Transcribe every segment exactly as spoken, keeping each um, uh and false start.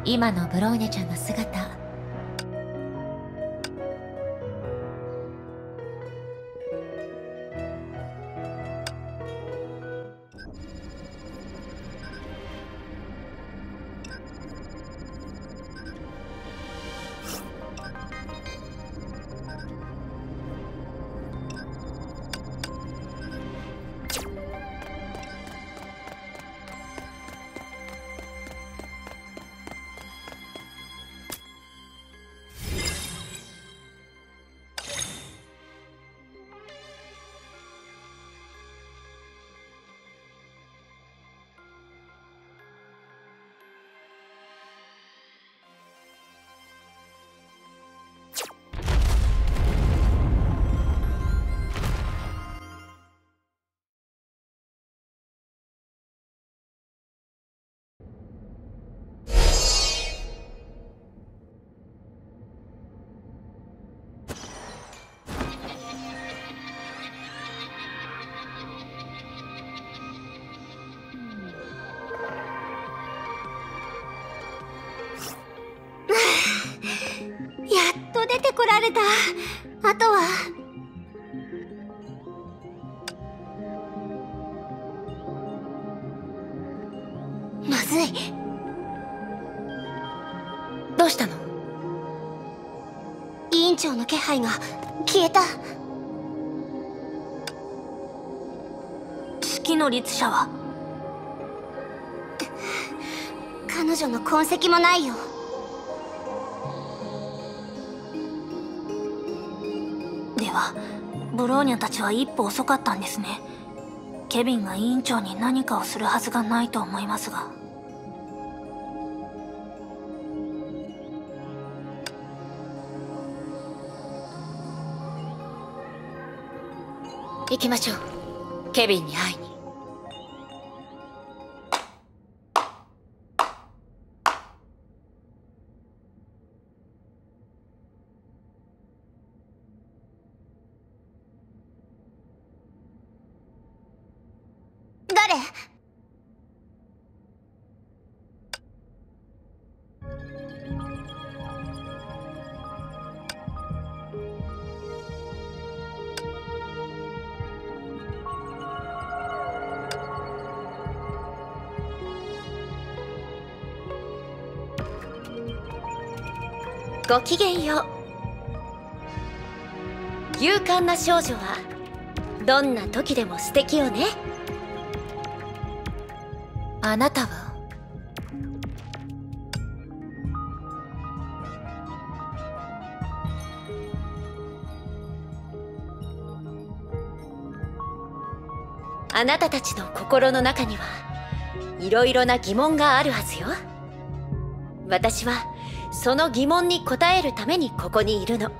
今のブローニャちゃんの姿。 やっと出てこられた。あとはまずい。 どうしたの？ 委員長の気配が消えた。 月の律者は？ 彼女の痕跡もないよ。 ではブローニャたちは一歩遅かったんですね。ケビンが委員長に何かをするはずがないと思いますが。 行きましょう、ケビンに会いに。 誰？ ごきげんよう。勇敢な少女はどんな時でも素敵よね。あなたは？あなたたちの心の中にはいろいろな疑問があるはずよ。私はその疑問に答えるためにここにいるの。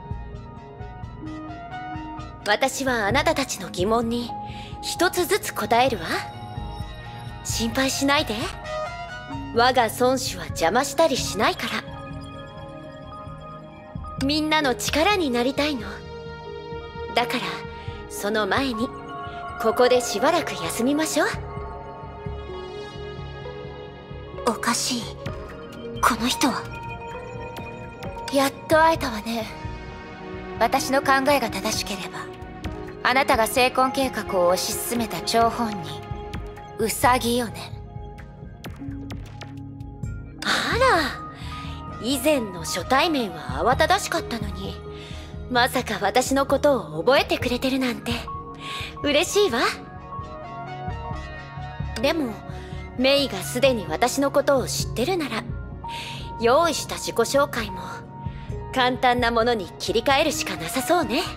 私はあなたたちの疑問に一つずつ答えるわ。心配しないで。我が孫子は邪魔したりしないから。みんなの力になりたいの。だからその前にここでしばらく休みましょう。 おかしい。この人は。 やっと会えたわね。私の考えが正しければ、あなたが成婚計画を推し進めた張本人、ウサギよね。あら、以前の初対面は慌ただしかったのに、まさか私のことを覚えてくれてるなんて嬉しいわ。でもメイがすでに私のことを知ってるなら、用意した自己紹介も簡単なものに切り替えるしかなさそうね。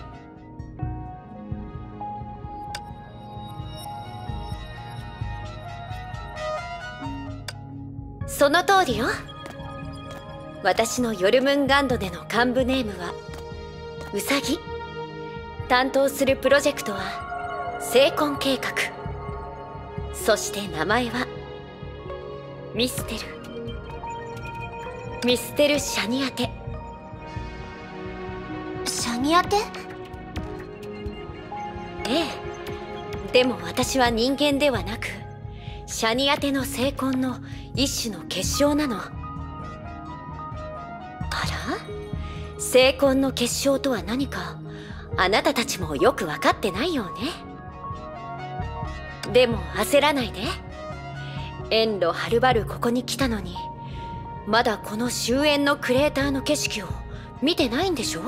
その通りよ。私のヨルムンガンドでの幹部ネームはウサギ。担当するプロジェクトは成婚計画。そして名前はミステル。ミステル・シャニアテ。 シャニアテ？ ええ。でも私は人間ではなく、シャニアテの成婚の一種の結晶なの。 聖魂の結晶とは何かあなたたちもよく分かってないようね。でも焦らないで。遠路はるばるここに来たのにまだこの終焉のクレーターの景色を見てないんでしょ。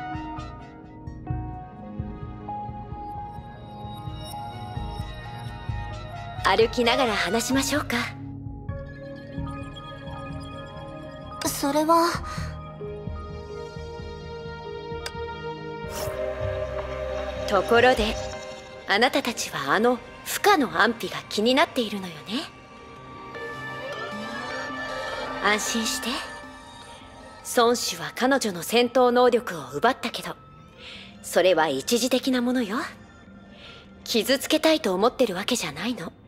歩きながら話しましょうか。 それは。 ところであなたたちはあの負荷の安否が気になっているのよね。安心して。孫子は彼女の戦闘能力を奪ったけどそれは一時的なものよ。傷つけたいと思ってるわけじゃないの。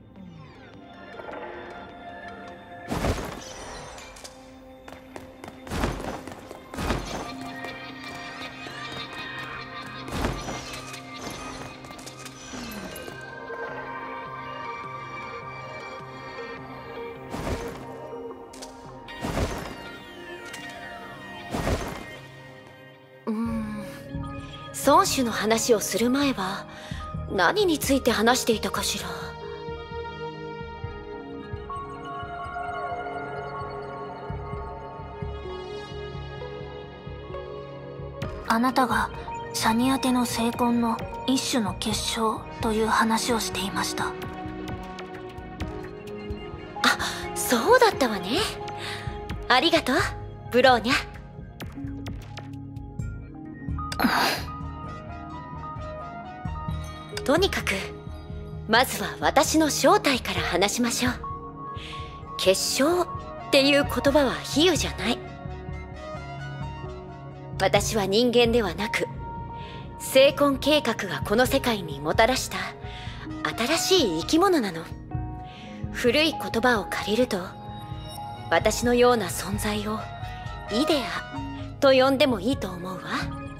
孫子の話をする前は何について話していたかしら。 あなたがシャニアテの聖魂の一種の結晶という話をしていました。 あ、そうだったわね。ありがとうブローニャ。とにかくまずは私の正体から話しましょう。結晶っていう言葉は比喩じゃない。私は人間ではなく聖魂計画がこの世界にもたらした新しい生き物なの。古い言葉を借りると私のような存在をイデアと呼んでもいいと思うわ。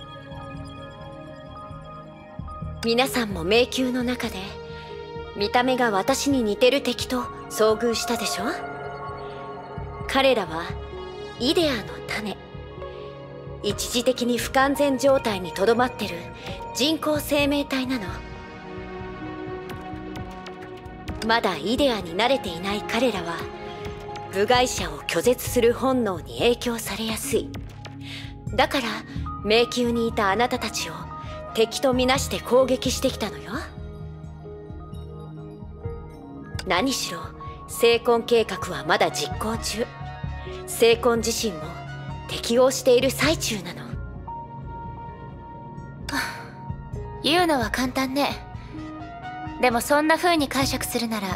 皆さんも迷宮の中で見た目が私に似てる敵と遭遇したでしょ。彼らはイデアの種、一時的に不完全状態にとどまってる人工生命体なの。まだイデアに慣れていない彼らは部外者を拒絶する本能に影響されやすい。だから迷宮にいたあなたたちを敵とみなして攻撃してきたのよ。何しろ聖魂計画はまだ実行中。聖魂自身も適応している最中なの。 言うのは簡単ね。でもそんな風に解釈するなら、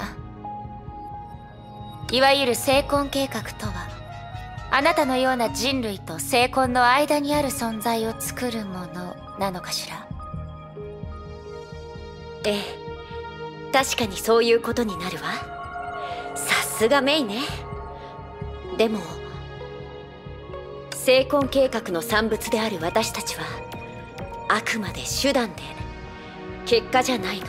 いわゆる聖魂計画とはあなたのような人類と聖魂の間にある存在を作るものなのかしら。 ええ、確かにそういうことになるわ。さすがメイね。でも聖魂計画の産物である私たちはあくまで手段で結果じゃないの。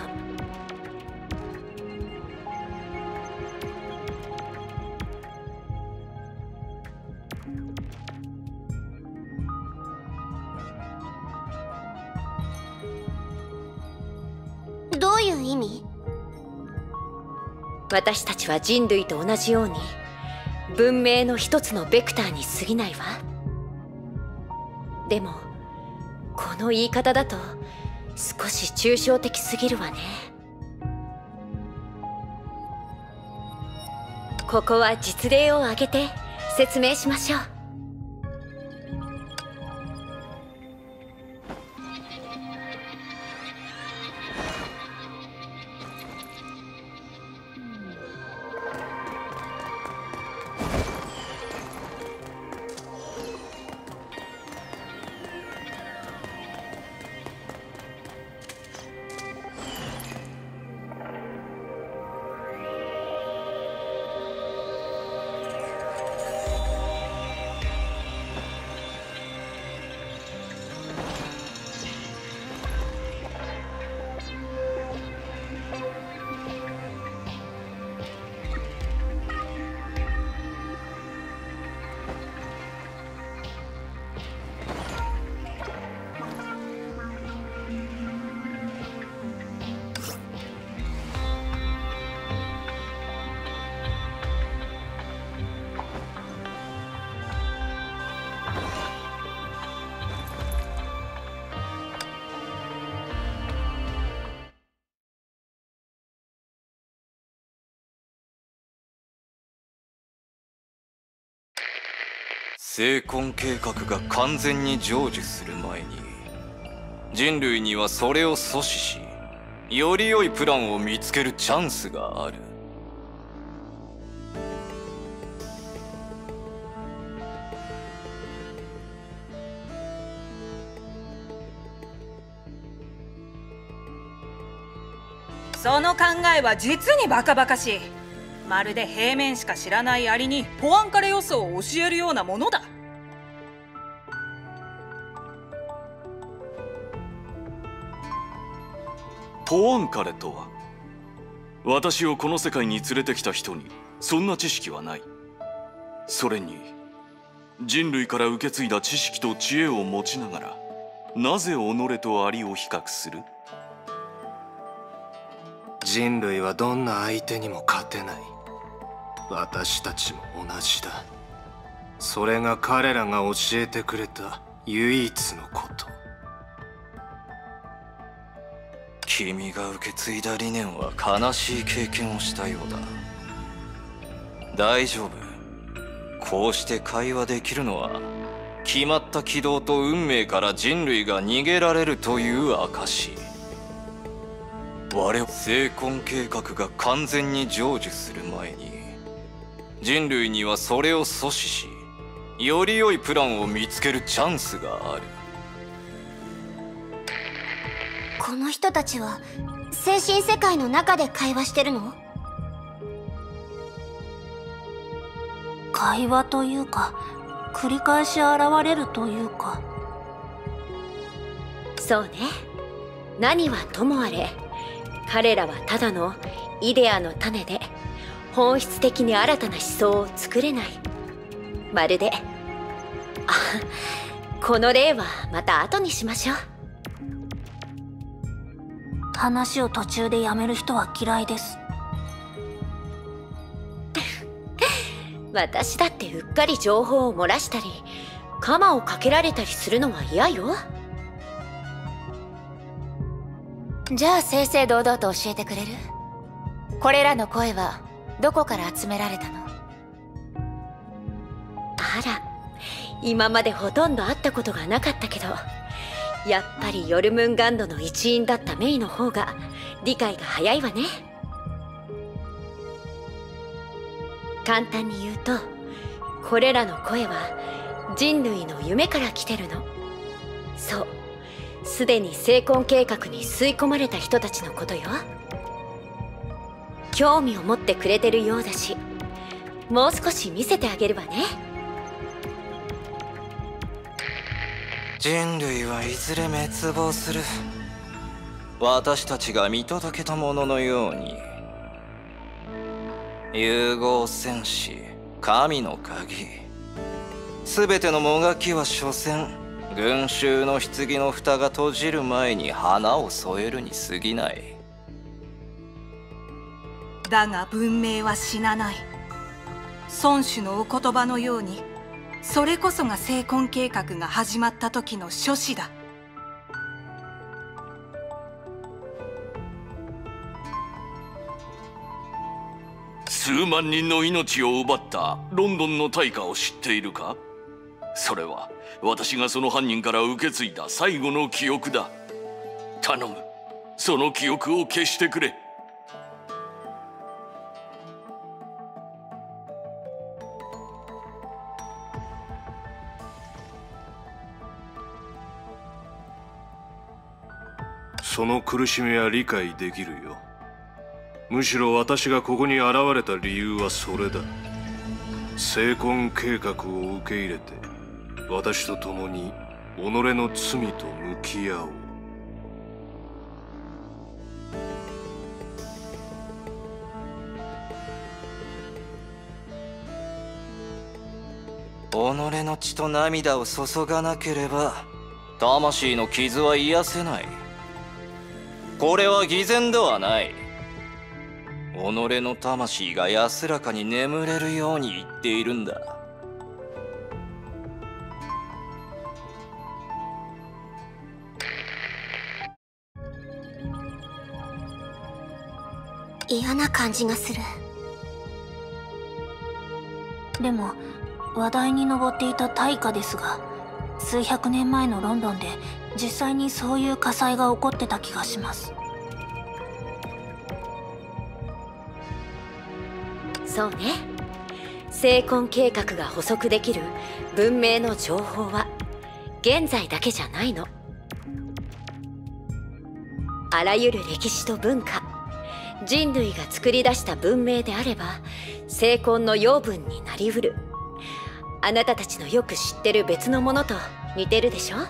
どういう意味？ 私たちは人類と同じように文明の一つのベクターに過ぎないわ。でもこの言い方だと少し抽象的すぎるわね。ここは実例を挙げて説明しましょう。 生婚計画が完全に成就する前に、人類にはそれを阻止し、より良いプランを見つけるチャンスがある。 その考えは実にバカバカしい。まるで平面しか知らないアリにポアンカレ予想を教えるようなものだ。 ポアンカレとは、私をこの世界に連れてきた人にそんな知識はない。それに人類から受け継いだ知識と知恵を持ちながら、なぜ己とアリを比較する？ 人類はどんな相手にも勝てない。私たちも同じだ。それが彼らが教えてくれた唯一のこと。 君が受け継いだ理念は悲しい経験をしたようだ。大丈夫。こうして会話できるのは、決まった軌道と運命から人類が逃げられるという証。我々生婚計画が完全に成就する前に、人類にはそれを阻止し、より良いプランを見つけるチャンスがある。 この人たちは精神世界の中で会話してるの？ 会話というか、繰り返し現れるというか。 そうね。何はともあれ、彼らはただのイデアの種で、本質的に新たな思想を作れない。まるで、あ、この例はまた後にしましょう。 話を途中でやめる人は嫌いです。 私だってうっかり情報を漏らしたり、カマをかけられたりするのは嫌よ。 じゃあ正々堂々と教えてくれる？これらの声はどこから集められたの？ あら、今までほとんど会ったことがなかったけど、やっぱりヨルムンガンドの一員だったメイの方が理解が早いわね。簡単に言うと、これらの声は人類の夢から来てるの。そう、すでに生婚計画に吸い込まれた人たちのことよ。興味を持ってくれてるようだし、もう少し見せてあげるわね。 人類はいずれ滅亡する。私たちが見届けたもののように。融合戦士、神の鍵。すべてのもがきは所詮、群衆の棺の蓋が閉じる前に花を添えるに過ぎない。 だが文明は死なない。孫子のお言葉のように、それこそが生婚計画が始まった時の初始だ。 数万人の命を奪ったロンドンの大火を知っているか？それは私がその犯人から受け継いだ最後の記憶だ。頼む、その記憶を消してくれ。 その苦しみは理解できるよ。むしろ私がここに現れた理由はそれだ。生婚計画を受け入れて、私と共に己の罪と向き合おう。 己の血と涙を注がなければ、魂の傷は癒せない。これは偽善ではない。己の魂が安らかに眠れるように言っているんだ。 嫌な感じがする。 でも話題に上っていた大火ですが、数百年前のロンドンで実際にそういう火災が起こってた気がします。 そうね。聖魂計画が補足できる文明の情報は現在だけじゃないの。あらゆる歴史と文化、人類が作り出した文明であれば聖魂の養分になりうる。あなたたちのよく知ってる別のものと似てるでしょ。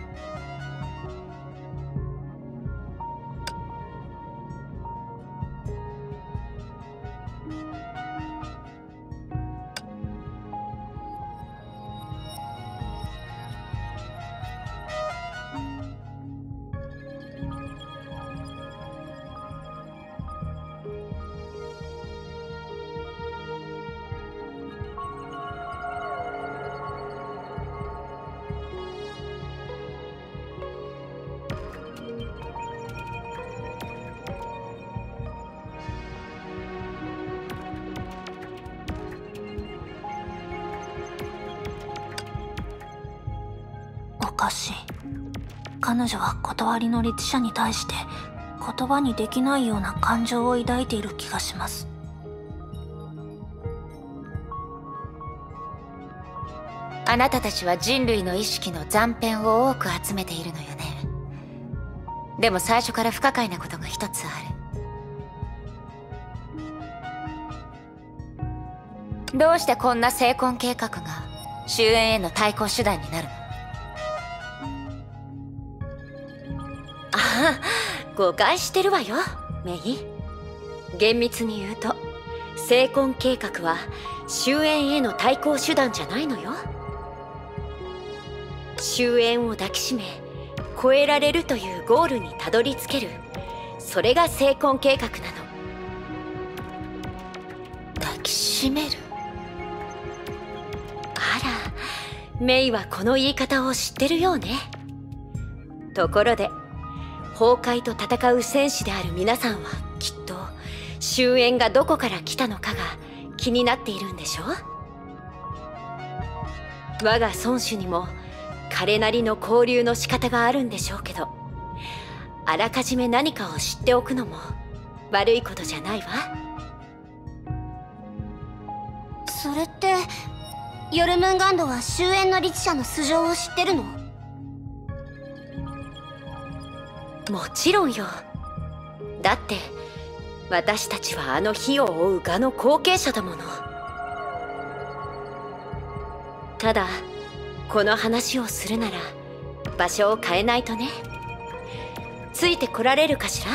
おかしい。彼女は断りの律者に対して言葉にできないような感情を抱いている気がします。 あなたたちは人類の意識の残片を多く集めているのよね。でも最初から不可解なことが一つある。どうしてこんな聖魂計画が終焉への対抗手段になるの？ ああ、誤解してるわよ、メイ。厳密に言うと聖魂計画は終焉への対抗手段じゃないのよ。終焉を抱きしめ超えられるというゴールにたどり着ける、それが聖魂計画なの。 抱きしめる？ あら、メイはこの言い方を知ってるようね。ところで崩壊と戦う戦士である皆さんはきっと終焉がどこから来たのかが気になっているんでしょ。我が孫子にも彼なりの交流の仕方があるんでしょうけど、あらかじめ何かを知っておくのも悪いことじゃないわ。 それってヨルムンガンドは終焉の律者の素性を知ってるの？ もちろんよ。だって私たちはあの火を追う我の後継者だもの。ただこの話をするなら場所を変えないとね。ついてこられるかしら？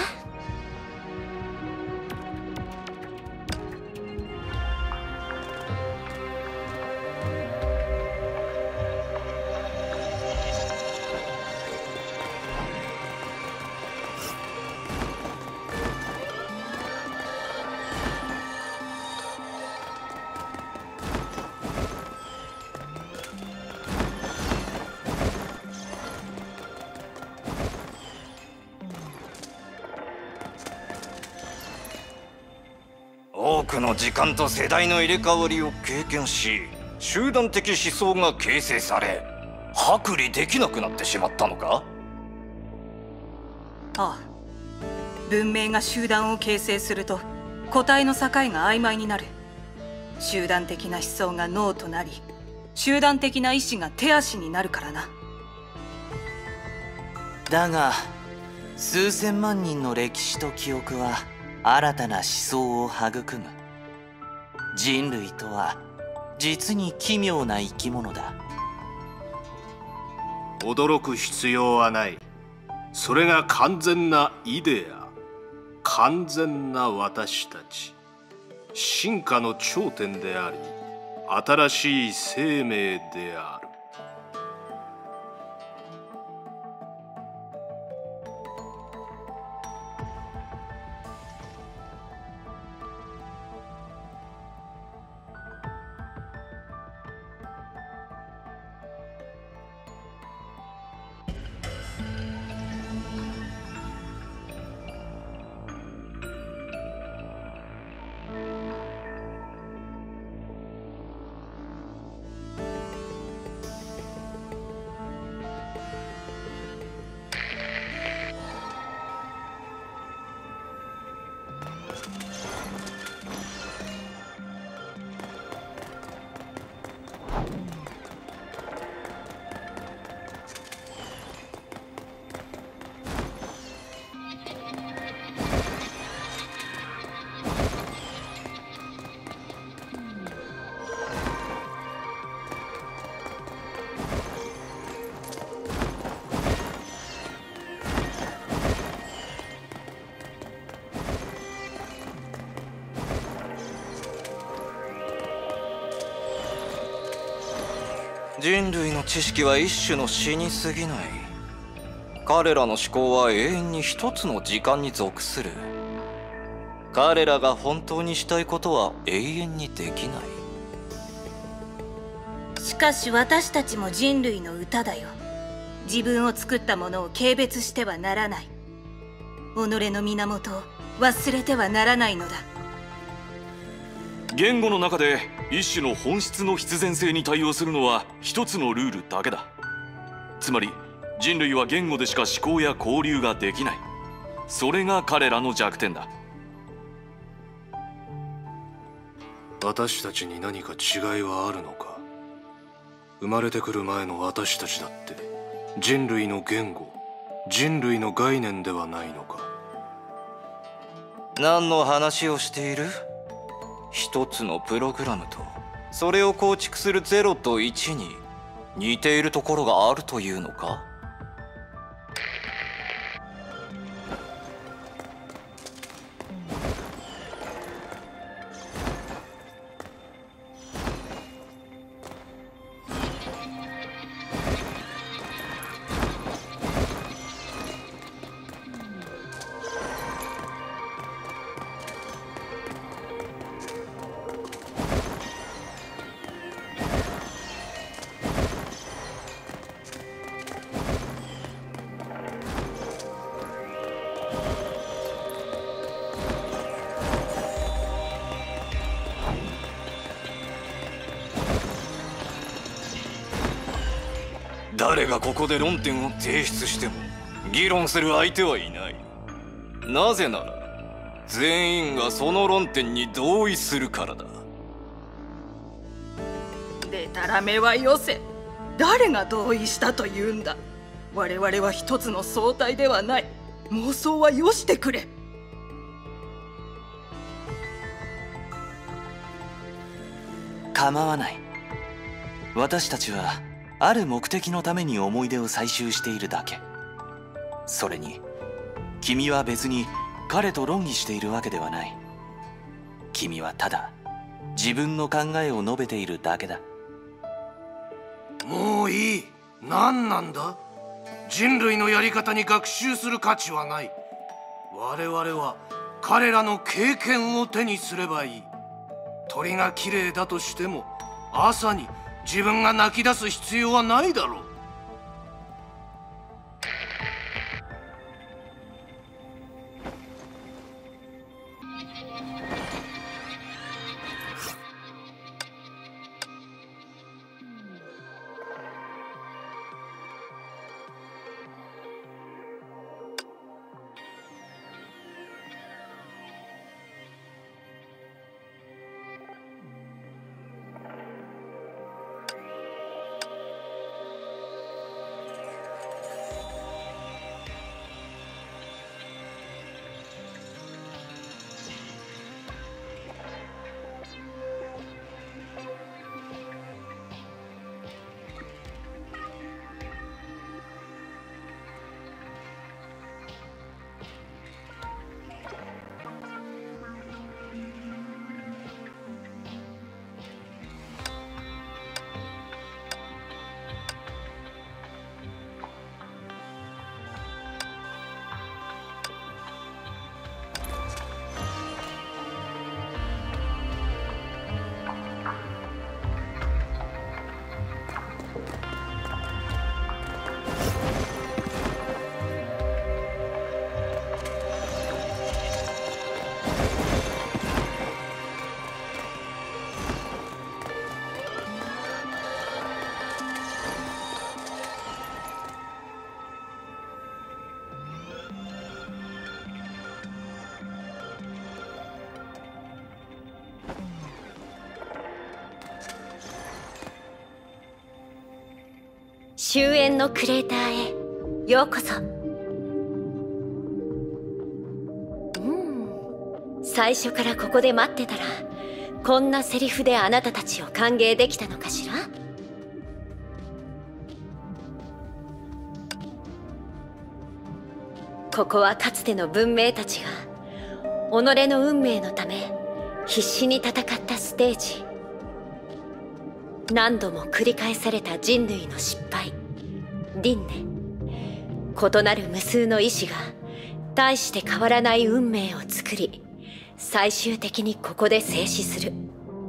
多くの時間と世代の入れ替わりを経験し、集団的思想が形成され剥離できなくなってしまったのか？ ああ、文明が集団を形成すると個体の境が曖昧になる。集団的な思想が脳となり、集団的な意志が手足になるからな。 だが数千万人の歴史と記憶は新たな思想を育む。人類とは実に奇妙な生き物だ。 驚く必要はない。それが完全なイデア、完全な私たち、進化の頂点であり、新しい生命である。 人類の知識は一種の死に過ぎない。彼らの思考は永遠に一つの時間に属する。彼らが本当にしたいことは永遠にできない。 しかし私たちも人類の歌だよ。自分を作ったものを軽蔑してはならない。己の源を忘れてはならないのだ。 言語の中で一種の本質の必然性に対応するのは一つのルールだけだ。つまり人類は言語でしか思考や交流ができない。それが彼らの弱点だ。 私たちに何か違いはあるのか。生まれてくる前の私たちだって人類の言語、人類の概念ではないのか。 何の話をしている？一つのプログラムとそれを構築するゼロといちに似ているところがあるというのか？誰がここで論点を提出しても議論する相手はいない。なぜなら全員がその論点に同意するからだ。 でたらめはよせ。誰が同意したというんだ。我々は一つの総体ではない。妄想はよしてくれ。 構わない。私たちはある目的のために思い出を採集しているだけ。それに君は別に彼と論議しているわけではない。君はただ自分の考えを述べているだけだ。 もういい。何なんだ。人類のやり方に学習する価値はない。我々は彼らの経験を手にすればいい。鳥が綺麗だとしても朝に自分が泣き出す必要はないだろう。 終焉のクレーターへようこそ。うん、最初からここで待ってたらこんなセリフであなたたちを歓迎できたのかしら。ここはかつての文明たちが己の運命のため必死に戦ったステージ。 何度も繰り返された人類の失敗、輪廻。異なる無数の意志が大して変わらない運命を作り、最終的にここで静止する。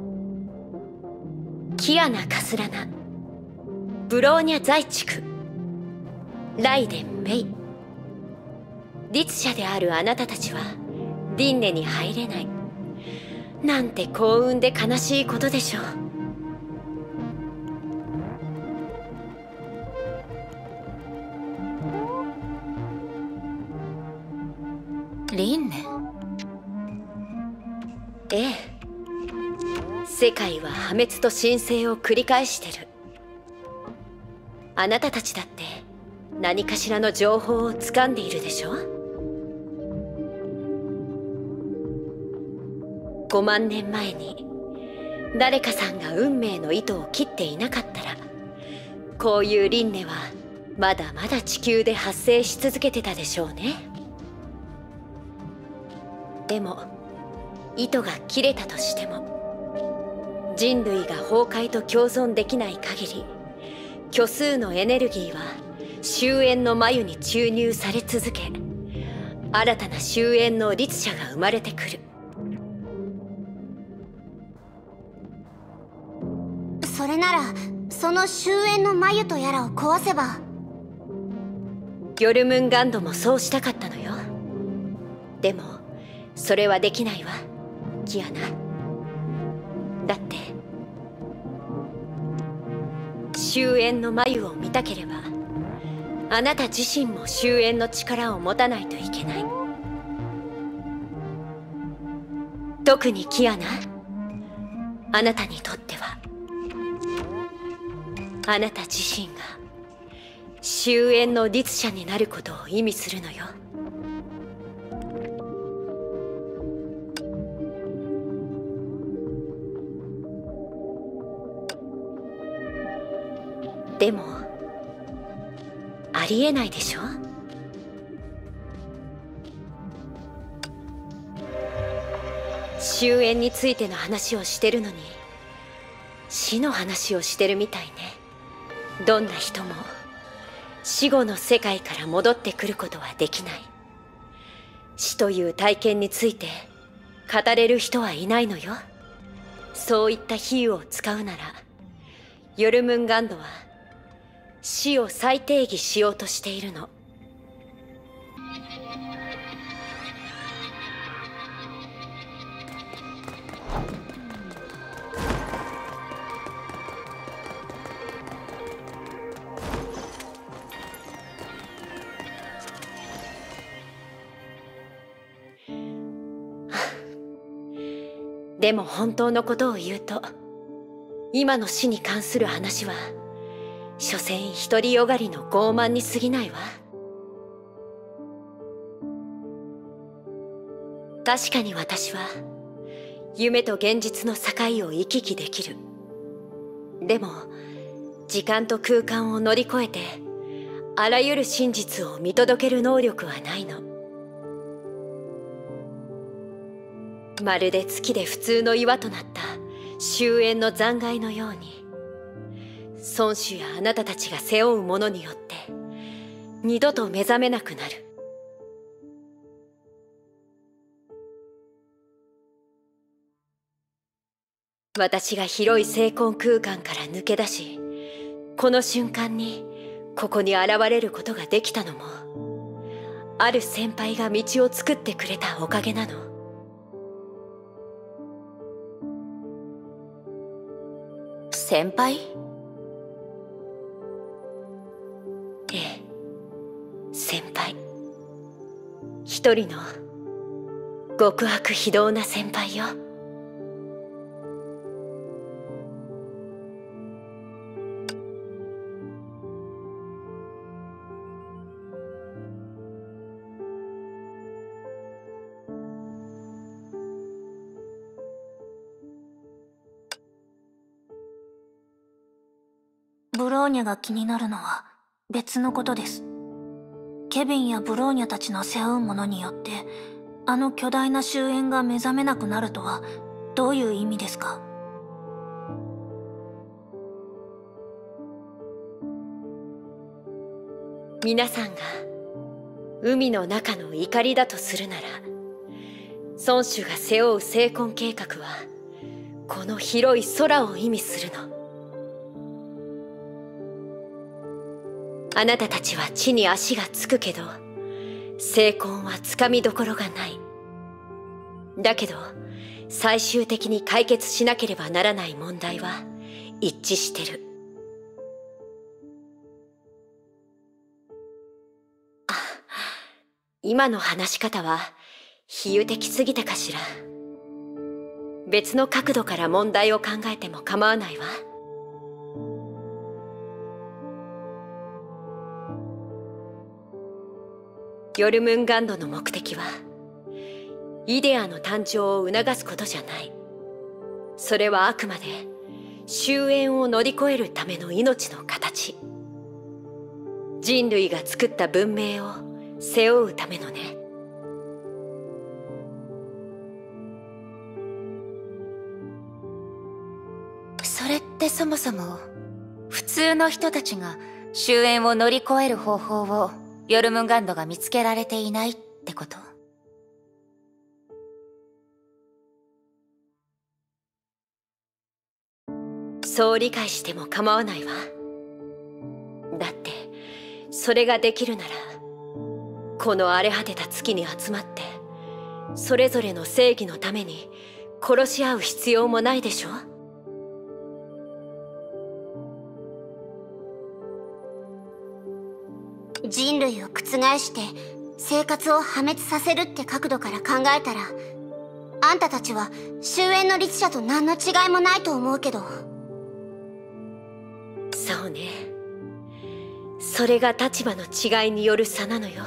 キアナ・カスラナ、ブローニャ財畜、ライデン・メイ。律者であるあなたたちは輪廻に入れない。なんて幸運で悲しいことでしょう。 輪廻？ ええ。世界は破滅と神聖を繰り返してる。あなたたちだって何かしらの情報を掴んでいるでしょ。ごまんねんまえに誰かさんが運命の糸を切っていなかったら、こういう輪廻はまだまだ地球で発生し続けてたでしょうね。でも糸が切れたとしても、人類が崩壊と共存できない限り、虚数のエネルギーは終焉の繭に注入され続け、新たな終焉の律者が生まれてくる。 それならその終焉の繭とやらを壊せば。 ヨルムンガンドもそうしたかったのよ。でもそれはできないわ、キアナ。だって終焉の繭を見たければ、あなた自身も終焉の力を持たないといけない。特にキアナ、あなたにとってはあなた自身が終焉の律者になることを意味するのよ。でもありえないでしょ。終焉についての話をしてるのに死の話をしてるみたいね。どんな人も死後の世界から戻ってくることはできない。死という体験について語れる人はいないのよ。そういった比喩を使うなら、ヨルムンガンドは死を再定義しようとしているの。でも本当のことを言うと、今の死に関する話は所詮独りよがりの傲慢に過ぎないわ。確かに私は夢と現実の境を行き来できる。でも時間と空間を乗り越えてあらゆる真実を見届ける能力はないの。まるで月で普通の岩となった終焉の残骸のように、孫子やあなたたちが背負うものによって二度と目覚めなくなる。私が広い精魂空間から抜け出し、この瞬間にここに現れることができたのも、ある先輩が道を作ってくれたおかげなの。 先輩？ ええ、先輩。一人の極悪非道な先輩よ。 ブローニャが気になるのは別のことです。ケビンやブローニャたちの背負うものによってあの巨大な終焉が目覚めなくなるとはどういう意味ですか？ 皆さんが海の中の怒りだとするなら、孫子が背負う聖魂計画はこの広い空を意味するの。あなたたちは地に足がつくけど、聖魂はつかみどころがない。だけど最終的に解決しなければならない問題は一致してる。あ、今の話し方は比喩的すぎたかしら。別の角度から問題を考えても構わないわ。ヨルムンガンドの目的はイデアの誕生を促すことじゃない。それはあくまで終焉を乗り越えるための命の形。人類が作った文明を背負うためのね。 それってそもそも普通の人たちが終焉を乗り越える方法をヨルムンガンドが見つけられていないってこと？ そう理解しても構わないわ。だってそれができるなら、この荒れ果てた月に集まってそれぞれの正義のために殺し合う必要もないでしょ。 人類を覆して生活を破滅させるって角度から考えたら、あんたたちは終焉の律者と何の違いもないと思うけど。 そうね。それが立場の違いによる差なのよ。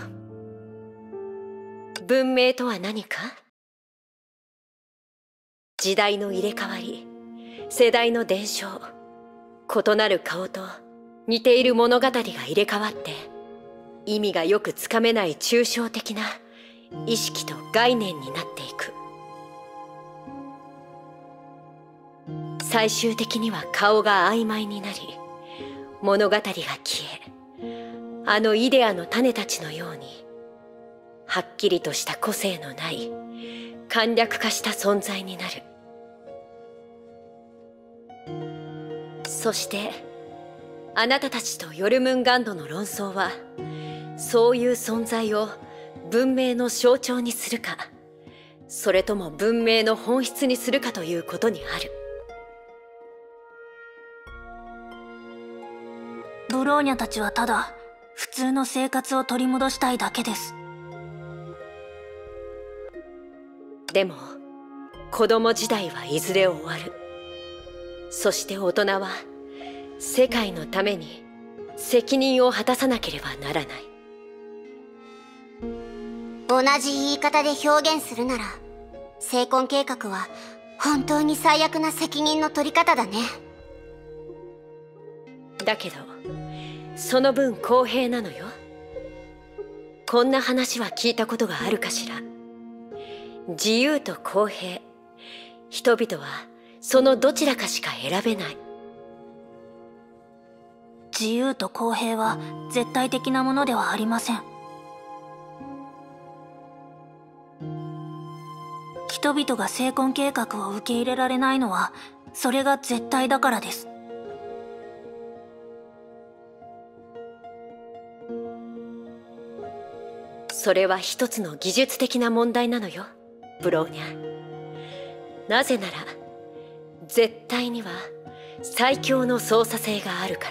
文明とは何か？時代の入れ替わり、世代の伝承、異なる顔と似ている物語が入れ替わって、意味がよくつかめない抽象的な意識と概念になっていく。最終的には顔が曖昧になり、物語が消え、あのイデアの種たちのようにはっきりとした個性のない簡略化した存在になる。そしてあなたたちとヨルムンガンドの論争は、そういう存在を文明の象徴にするか、それとも文明の本質にするかということにある。 ブローニャたちはただ普通の生活を取り戻したいだけです。 でも子供時代はいずれ終わる。そして大人は世界のために責任を果たさなければならない。 同じ言い方で表現するなら、聖魂計画は本当に最悪な責任の取り方だね。 だけどその分公平なのよ。こんな話は聞いたことがあるかしら。自由と公平、人々はそのどちらかしか選べない。 自由と公平は絶対的なものではありません。人々が聖魂計画を受け入れられないのは、それが絶対だからです。 それは一つの技術的な問題なのよ、ブローニャ。なぜなら絶対には最強の操作性があるから。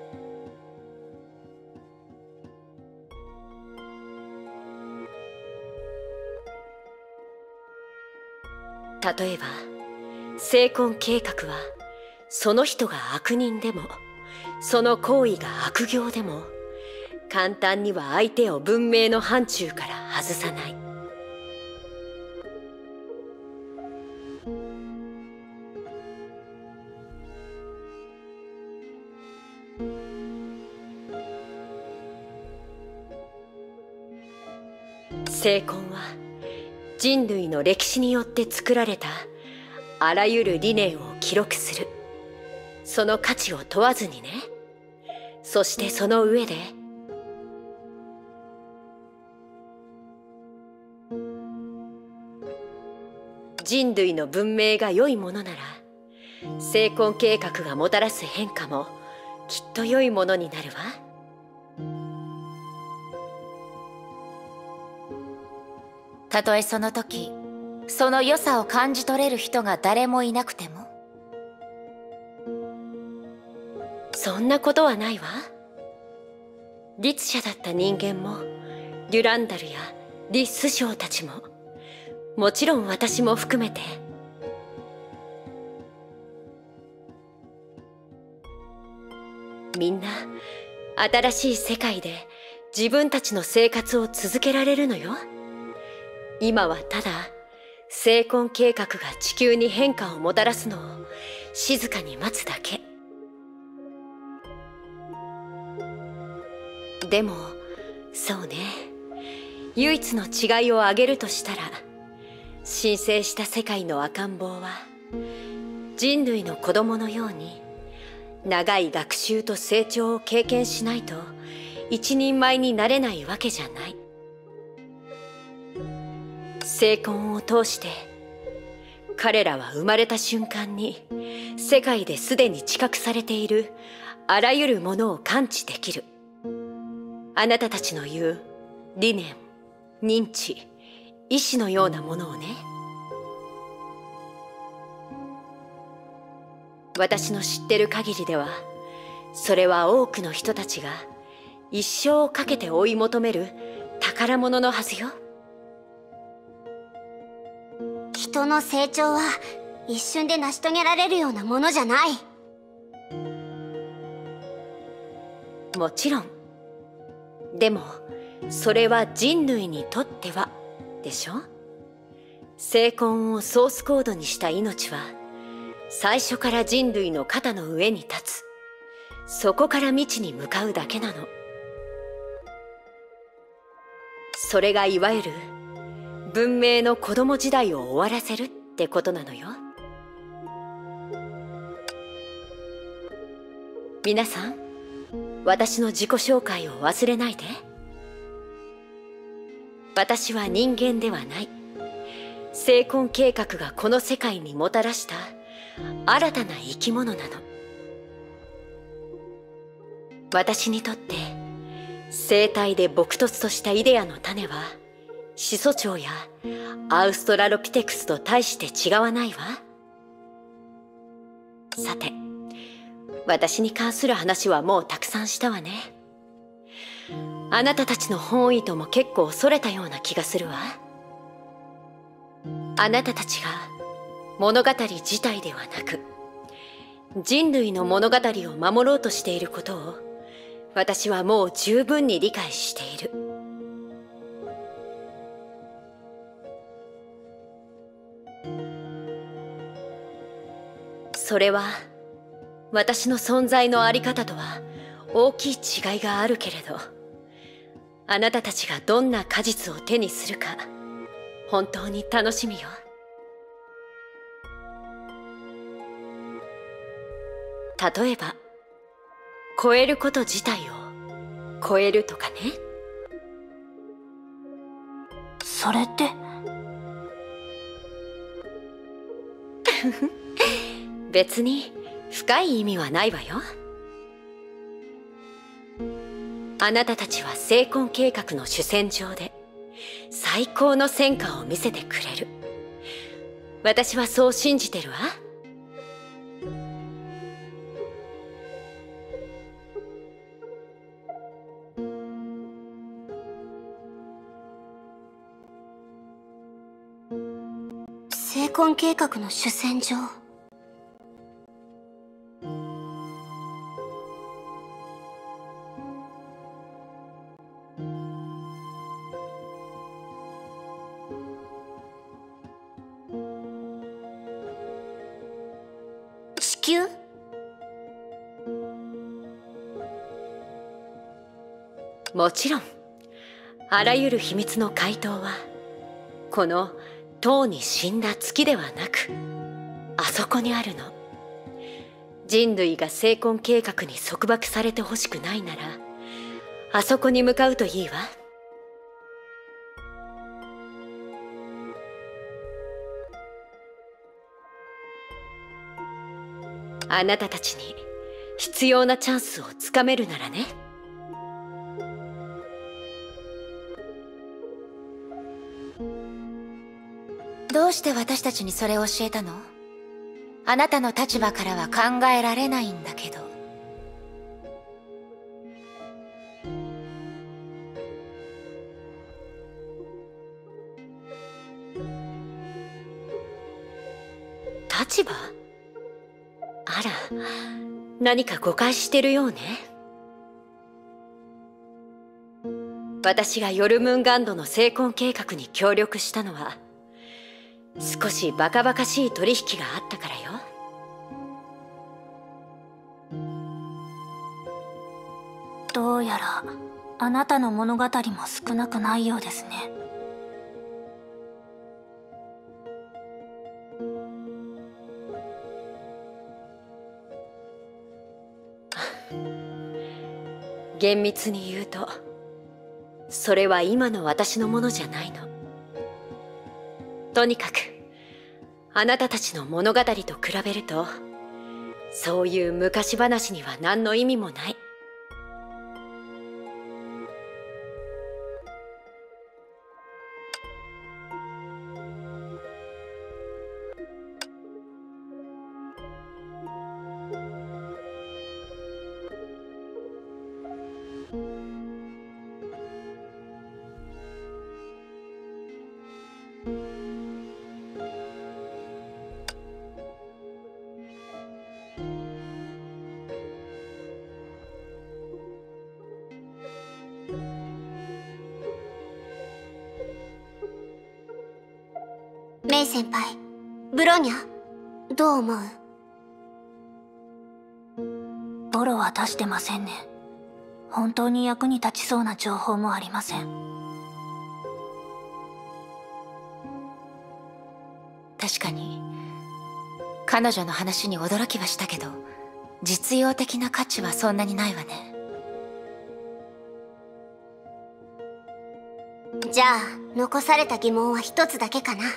例えば聖魂計画は、その人が悪人でもその行為が悪行でも簡単には相手を文明の範疇から外さない。聖魂は人類の歴史によって作られたあらゆる理念を記録する。その価値を問わずにね。そしてその上で人類の文明が良いものなら、成婚計画がもたらす変化もきっと良いものになるわ。 たとえその時その良さを感じ取れる人が誰もいなくても。 そんなことはないわ。律者だった人間もデュランダルやリ・ス将たちも、もちろん私も含めて、みんな新しい世界で自分たちの生活を続けられるのよ。今はただ成婚計画が地球に変化をもたらすのを静かに待つだけ。でもそうね、唯一の違いを挙げるとしたら、神聖した世界の赤ん坊は人類の子供のように長い学習と成長を経験しないと一人前になれないわけじゃない。成婚を通して彼らは生まれた瞬間に世界ですでに知覚されているあらゆるものを感知できる。あなたたちの言う理念、認知、意志のようなものをね。私の知ってる限りでは、それは多くの人たちが一生をかけて追い求める宝物のはずよ。 人の成長は一瞬で成し遂げられるようなものじゃない。 もちろん。でもそれは人類にとってはでしょ。成婚をソースコードにした命は最初から人類の肩の上に立つ。そこから未知に向かうだけなの。それがいわゆる文明の子供時代を終わらせるってことなのよ。皆さん、私の自己紹介を忘れないで。私は人間ではない。成婚計画がこの世界にもたらした新たな生き物なの。私にとって生態で朴突としたイデアの種は始祖鳥やアウストラロピテクスと大して違わないわ。さて、私に関する話はもうたくさんしたわね。あなたたちの本意とも結構それたような気がするわ。あなたたちが物語自体ではなく人類の物語を守ろうとしていることを私はもう十分に理解している。それは私の存在のあり方とは大きい違いがあるけれど、あなたたちがどんな果実を手にするか本当に楽しみよ。例えば超えること自体を超えるとかね。 それって別に深い意味はないわよ。あなたたちは成婚計画の主戦場で最高の戦果を見せてくれる。私はそう信じてるわ。 成婚計画の主戦場。地球？ もちろん、あらゆる秘密の回答はこのとうに死んだ月ではなくあそこにあるの。人類が成婚計画に束縛されてほしくないならあそこに向かうといいわ。 あなたたちに必要なチャンスをつかめるならね。 どうして私たちにそれを教えたの？あなたの立場からは考えられないんだけど。 立場？あら、何か誤解してるようね。私がヨルムンガンドの成婚計画に協力したのは少しバカバカしい取引があったからよ。 どうやらあなたの物語も少なくないようですね。 厳密に言うとそれは今の私のものじゃないの。とにかくあなたたちの物語と比べるとそういう昔話には何の意味もない。 メイ先輩、ブロニャ、どう思う？ ボロは出してませんね。本当に役に立ちそうな情報もありません。 確かに彼女の話に驚きはしたけど、実用的な価値はそんなにないわね。 じゃあ残された疑問は一つだけかな。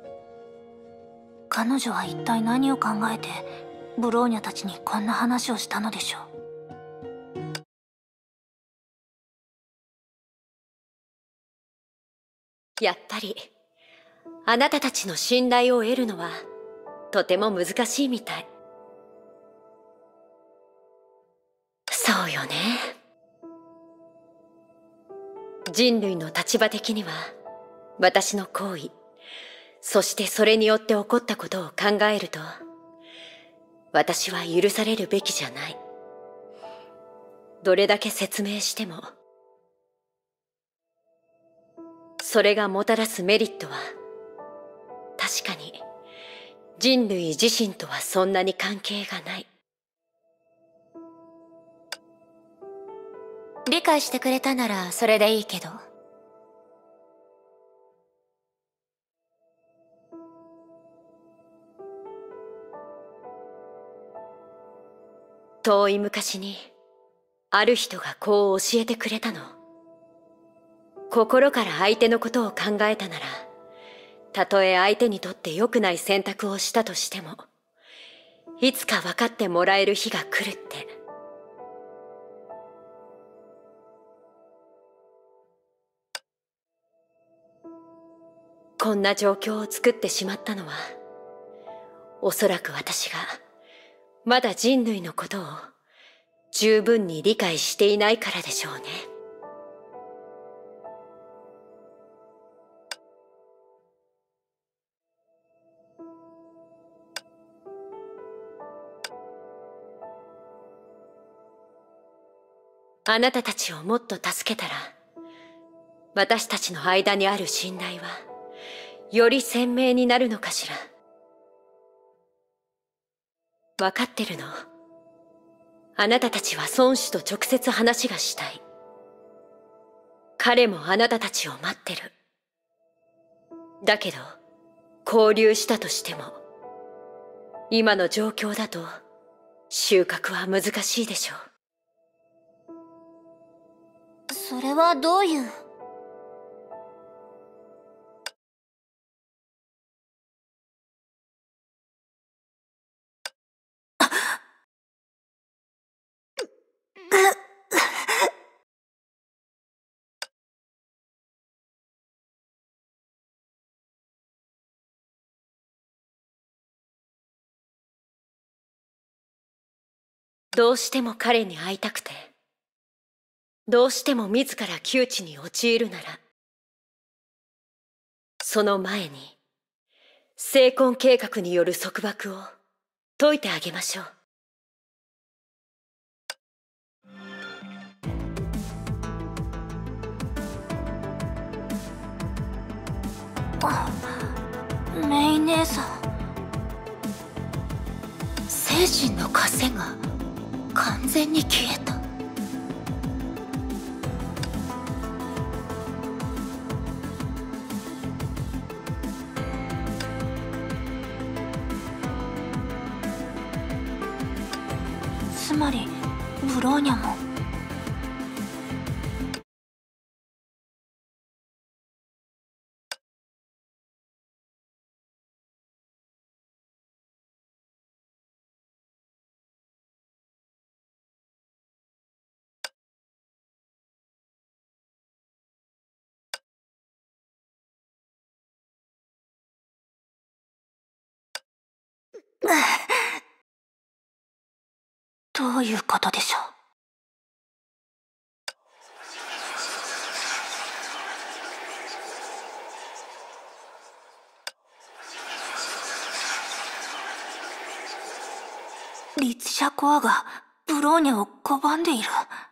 彼女は一体何を考えてブローニャたちにこんな話をしたのでしょう。やっぱりあなたたちの信頼を得るのはとても難しいみたい。そうよね。人類の立場的には私の行為、そしてそれによって起こったことを考えると私は許されるべきじゃない。どれだけ説明してもそれがもたらすメリットは確かに人類自身とはそんなに関係がない。 理解してくれたならそれでいいけど。 遠い昔にある人がこう教えてくれたの。心から相手のことを考えたなら、たとえ相手にとって良くない選択をしたとしてもいつか分かってもらえる日が来るって。こんな状況を作ってしまったのはおそらく私がまだ人類のことを十分に理解していないからでしょうね。あなたたちをもっと助けたら私たちの間にある信頼はより鮮明になるのかしら。わかってるの。あなたたちは孫子と直接話がしたい。彼もあなたたちを待ってる。だけど交流したとしても今の状況だと収穫は難しいでしょう。 それはどういう？ どうしても彼に会いたくて、どうしても自ら窮地に陥るなら、その前に聖婚計画による束縛を解いてあげましょう。 あ、メイ姉さん。 精神の枷が完全に消えた。 つまりブローニャも。どういうことでしょう。リツシャコアがブローニャを拒んでいる。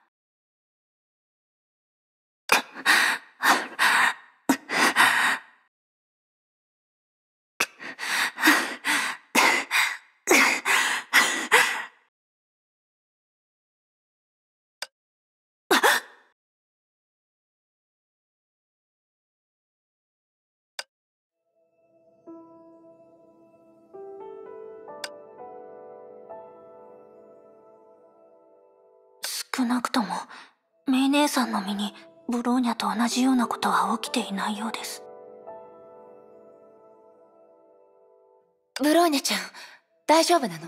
少なくともメイ姉さんの身にブローニャと同じようなことは起きていないようです。 ブローニャちゃん、大丈夫なの？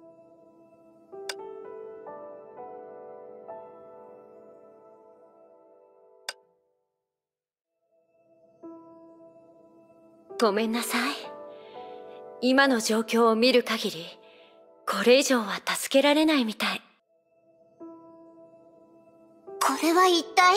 ごめんなさい。今の状況を見る限り、これ以上は助けられないみたい。 これは一体。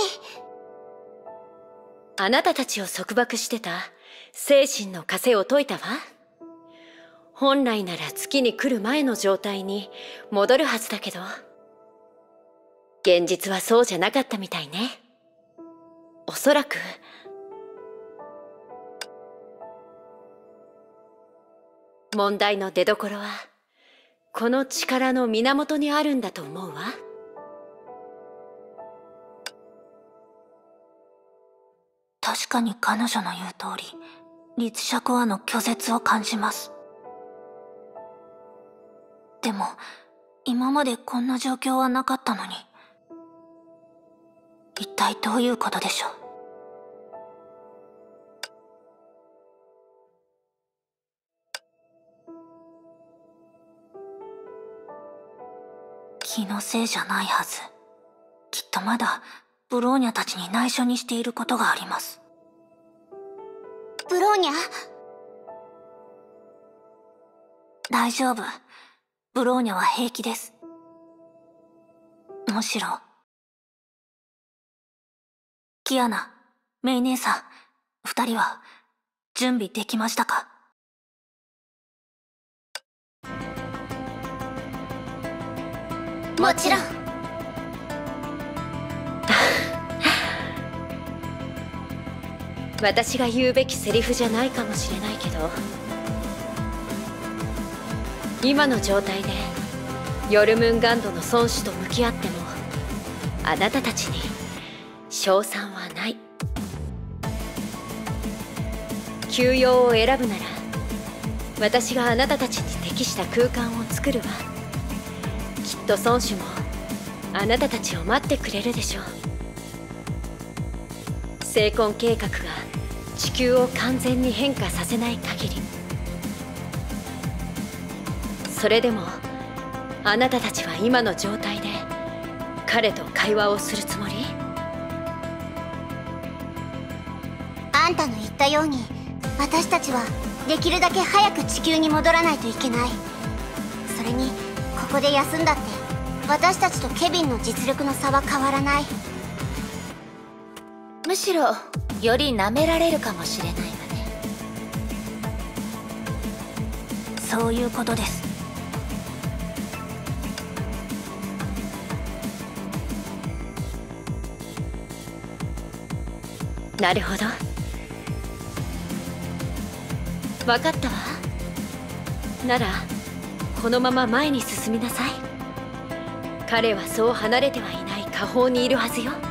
あなたたちを束縛してた精神の枷を解いたわ。本来なら月に来る前の状態に戻るはずだけど、現実はそうじゃなかったみたいね。おそらく問題の出どころはこの力の源にあるんだと思うわ。 確かに彼女の言う通り、リツシャコアの拒絶を感じます。でも、今までこんな状況はなかったのに。一体どういうことでしょう。気のせいじゃないはず。きっとまだブローニャたちに内緒にしていることがあります。 ブローニャ？ 大丈夫。ブローニャは平気です。むしろ。キアナ、メイ姉さん、二人は準備できましたか？ もちろん。 私が言うべきセリフじゃないかもしれないけど、今の状態でヨルムンガンドの孫子と向き合ってもあなたたちに勝算はない。休養を選ぶなら私があなたたちに適した空間を作るわ。きっと孫子もあなたたちを待ってくれるでしょう。聖婚計画が地球を完全に変化させない限り。それでもあなたたちは今の状態で彼と会話をするつもり？ あんたの言ったように私たちはできるだけ早く地球に戻らないといけない。それにここで休んだって私たちとケビンの実力の差は変わらない。 むしろより舐められるかもしれないわね。 そういうことです。 なるほど、分かったわ。ならこのまま前に進みなさい。彼はそう離れてはいない下方にいるはずよ。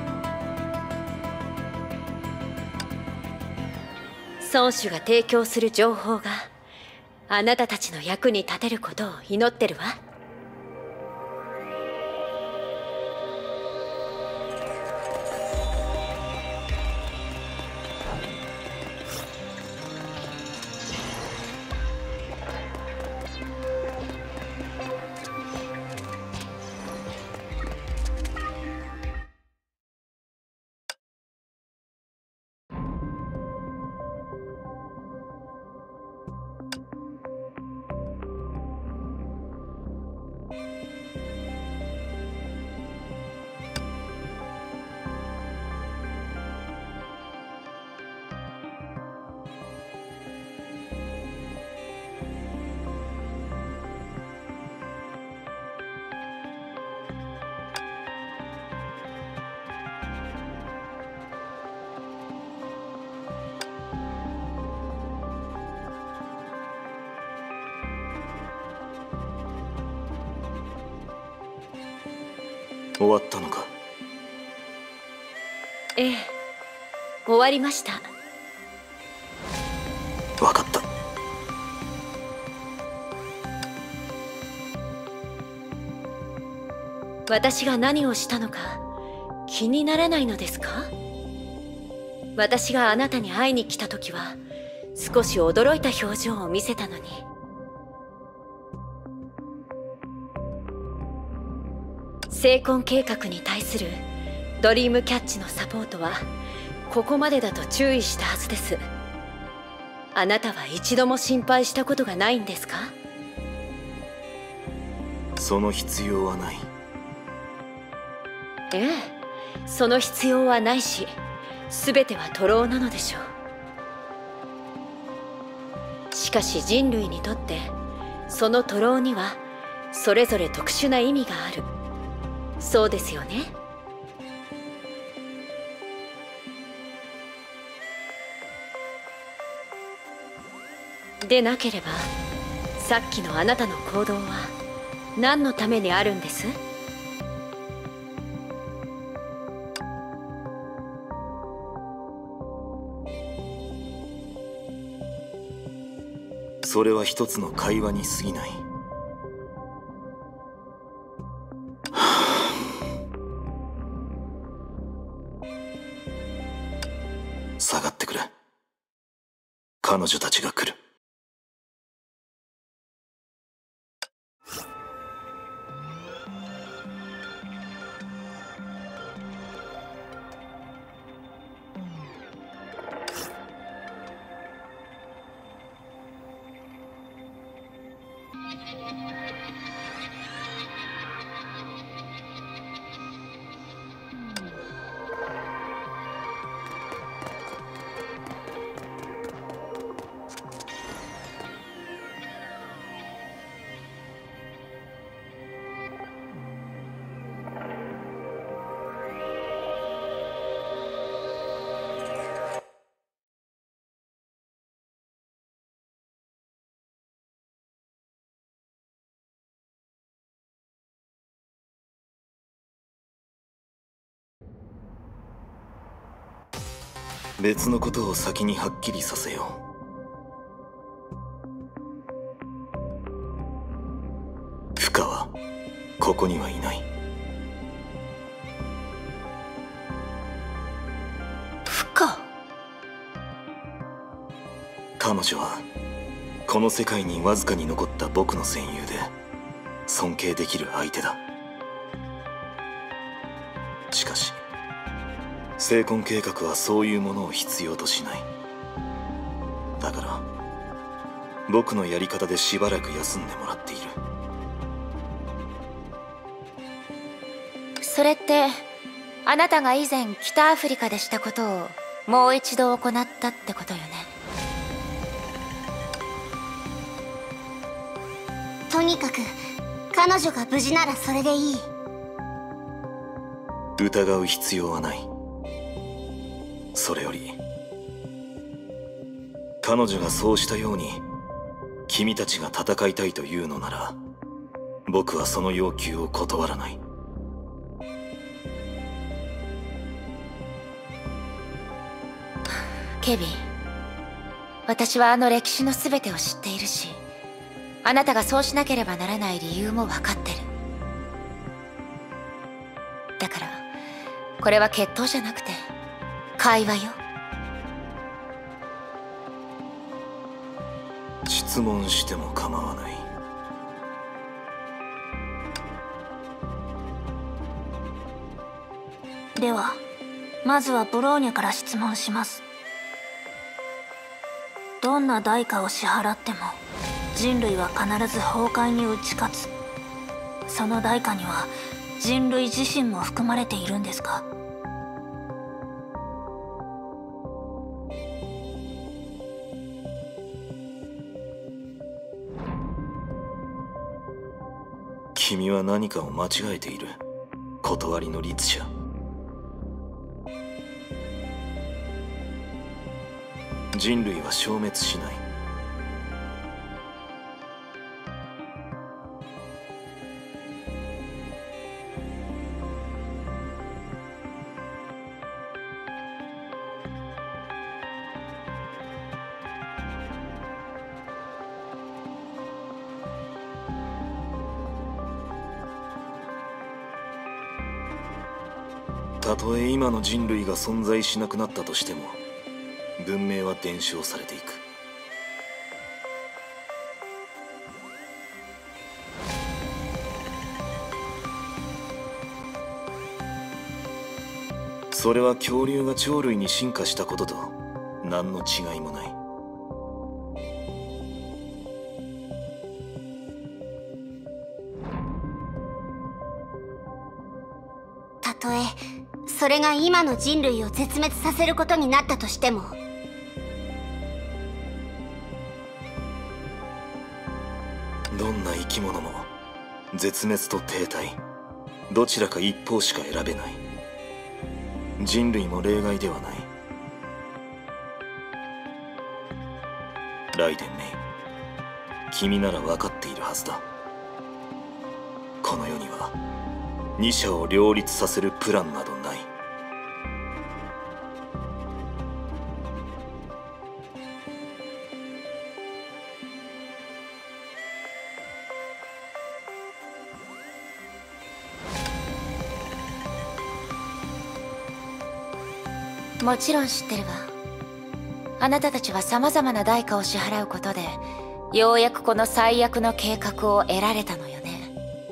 孫主が提供する情報があなたたちの役に立てることを祈ってるわ。 終わったのか？ ええ、終わりました。 分かった。 私が何をしたのか気にならないのですか？私があなたに会いに来た時は少し驚いた表情を見せたのに。成婚計画に対するドリームキャッチのサポートはここまでだと注意したはずです。あなたは一度も心配したことがないんですか？ その必要はない。 ええ、その必要はないし、全ては徒労なのでしょう。しかし人類にとってその徒労にはそれぞれ特殊な意味がある。そうですよね。でなければさっきのあなたの行動は何のためにあるんです？ それは一つの会話に過ぎない。下がってくれ。彼女たちが来る。別のことを先にはっきりさせよう。フカはここにはいない。 フカ？ 彼女はこの世界にわずかに残った僕の戦友で尊敬できる相手だ。しかし成婚計画はそういうものを必要としない。だから僕のやり方でしばらく休んでもらっている。 それってあなたが以前北アフリカでしたことをもう一度行ったってことよね。 とにかく彼女が無事ならそれでいい。 疑う必要はない。それより彼女がそうしたように君たちが戦いたいというのなら、僕はその要求を断らない。 ケビン、私はあの歴史の全てを知っているし、あなたがそうしなければならない理由も分かってる。だからこれは決闘じゃなくて会話よ。 質問しても構わない。 ではまずはブローニャから質問します。どんな代価を支払っても人類は必ず崩壊に打ち勝つ。その代価には人類自身も含まれているんですか？ 君は何かを間違えている。断りの律者。人類は消滅しない。たとえ今の人類が存在しなくなったとしても、文明は伝承されていく。それは恐竜が鳥類に進化したことと何の違いもない。 たとえそれが今の人類を絶滅させることになったとしても、 どんな生き物も絶滅と停滞、どちらか一方しか選べない。人類も例外ではない。ライデンメイ、君なら分かっているはずだ。この世には二者を両立させるプランなどない。 もちろん知ってるわ。あなたたちは様々な代価を支払うことでようやくこの最悪の計画を得られたのよね。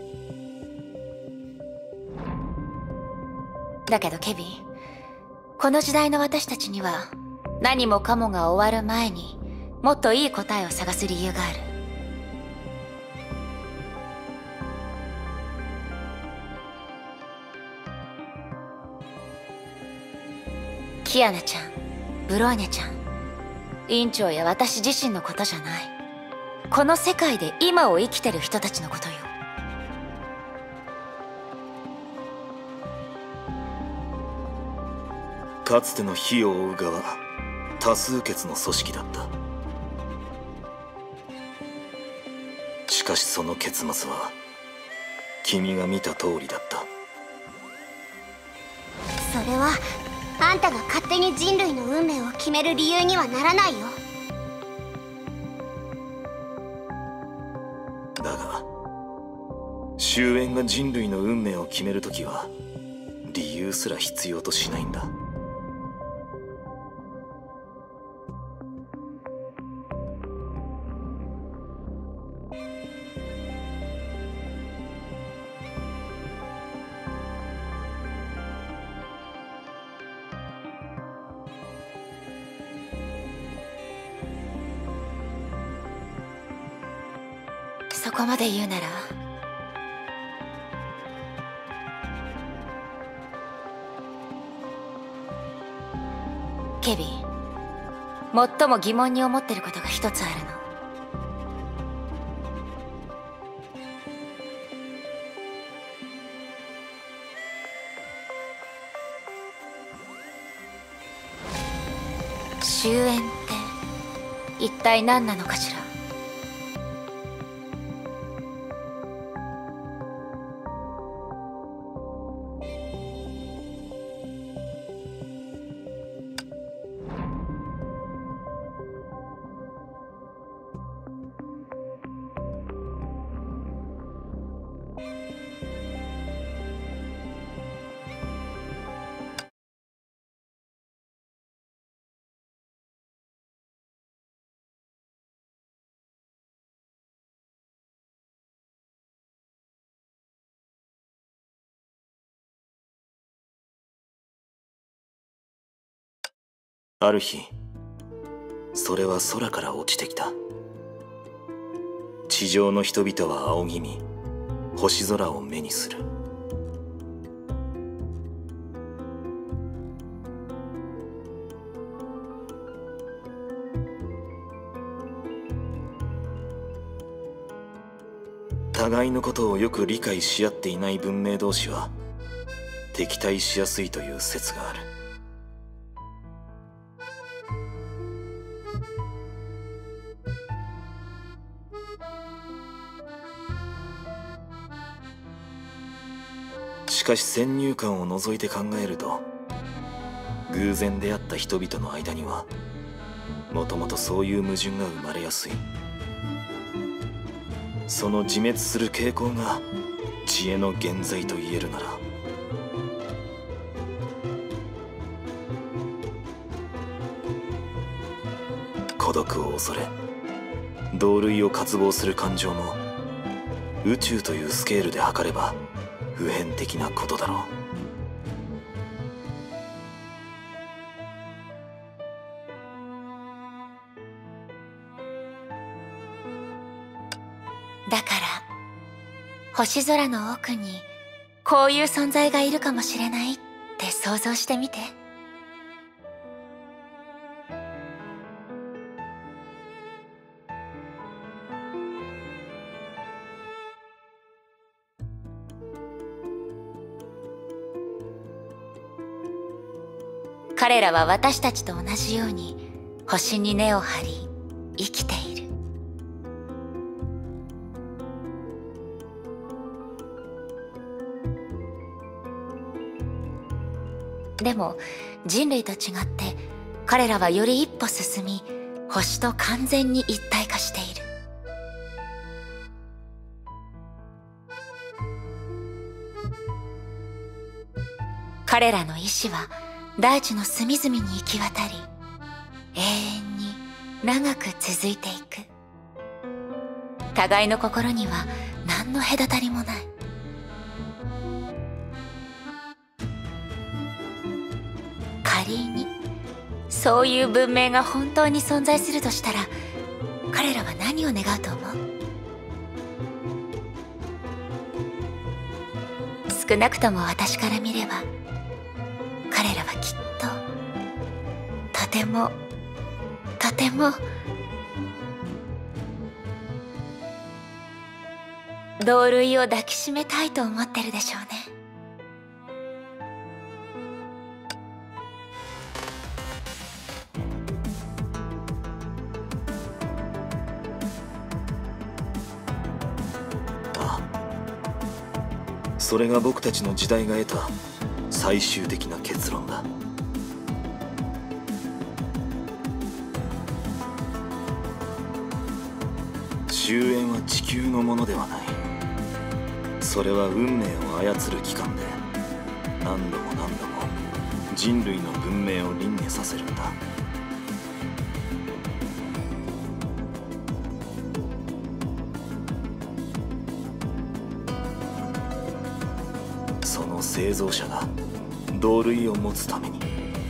だけどケビン、この時代の私たちには何もかもが終わる前にもっといい答えを探す理由がある。キアナちゃん、ブローニャちゃん、院長や私自身のことじゃない。この世界で今を生きてる人たちのことよ。 かつての火を追う側、多数決の組織だった。しかしその結末は君が見た通りだった。 それはあんたが勝手に人類の運命を決める理由にはならないよ。 だが終焉が人類の運命を決めるときは理由すら必要としないんだ。 そこまで言うならケビン、最も疑問に思ってることが一つあるの。終焉って一体何なのかしら。 ある日、それは空から落ちてきた。地上の人々は仰ぎ見、星空を目にする。互いのことをよく理解し合っていない文明同士は敵対しやすいという説がある。しかし先入観を除いて考えると、偶然出会った人々の間にはもともとそういう矛盾が生まれやすい。その自滅する傾向が知恵の原罪と言えるなら、孤独を恐れ同類を渇望する感情も宇宙というスケールで測れば普遍的なことだろう。 だから星空の奥にこういう存在がいるかもしれないって想像してみて。彼らは私たちと同じように星に根を張り生きている。でも人類と違って彼らはより一歩進み、星と完全に一体化している。彼らの意志は大地の隅々に行き渡り、永遠に長く続いていく。互いの心には何の隔たりもない。仮にそういう文明が本当に存在するとしたら、彼らは何を願うと思う？少なくとも私から見れば、彼らはきっととてもとても同類を抱きしめたいと思ってるでしょうね。 ああ、それが僕たちの時代が得た最終的な結論だ。終焉は地球のものではない。それは運命を操る機関で何度も何度も人類の文明を輪廻させるんだ。その製造者が同類を持つために。